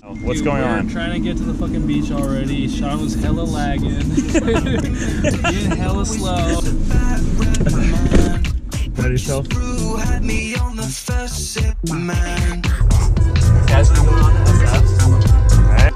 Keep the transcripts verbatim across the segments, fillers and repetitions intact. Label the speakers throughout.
Speaker 1: What's
Speaker 2: Dude,
Speaker 1: going
Speaker 2: we're
Speaker 1: on?
Speaker 2: Trying to get to the fucking beach already. Sean was hella lagging. Being hella slow.
Speaker 1: Proud of yourself?
Speaker 3: Guys, what's going on in S F?
Speaker 1: Alright.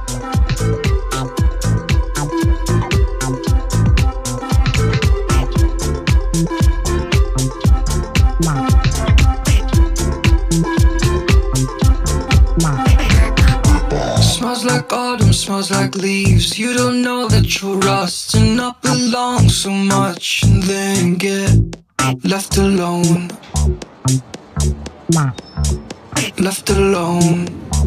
Speaker 4: Smells like autumn, smells like leaves. You don't know that you're rust and not belong so much, and then get left alone. Left alone.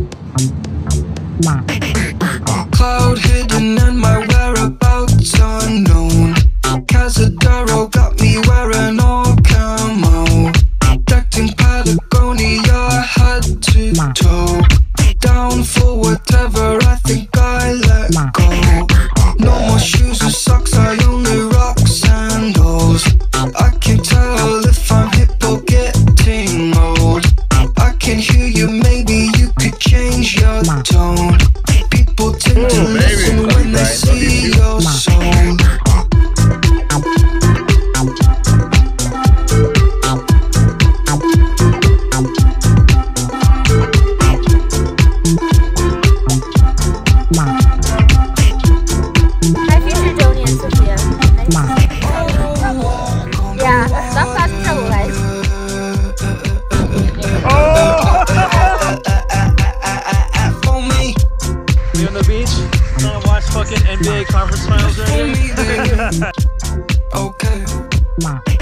Speaker 4: Cloud hidden and my whereabouts unknown. Cazadero got me wearing all camo. Decked in Patagonia, head to toe. Down for whatever, I think I let go. No more shoes or socks, I only rock sandals. I can tell if I'm hip or getting old. I can hear you, maybe you could change your tone. People tend to
Speaker 1: Ooh,
Speaker 4: listen
Speaker 1: baby.
Speaker 4: when they
Speaker 1: Right.
Speaker 4: see your soul.
Speaker 5: Hi, future Joni and Sophia. Nice. Yeah, that's fast travel, guys.
Speaker 4: For me,
Speaker 2: We on the beach, trying to watch fucking N B A conference finals right now.
Speaker 4: okay.